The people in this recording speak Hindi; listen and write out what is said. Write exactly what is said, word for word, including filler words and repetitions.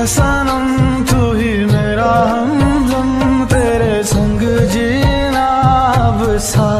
सनम तू ही मेरा हमदम, तेरे संग जीना अब सा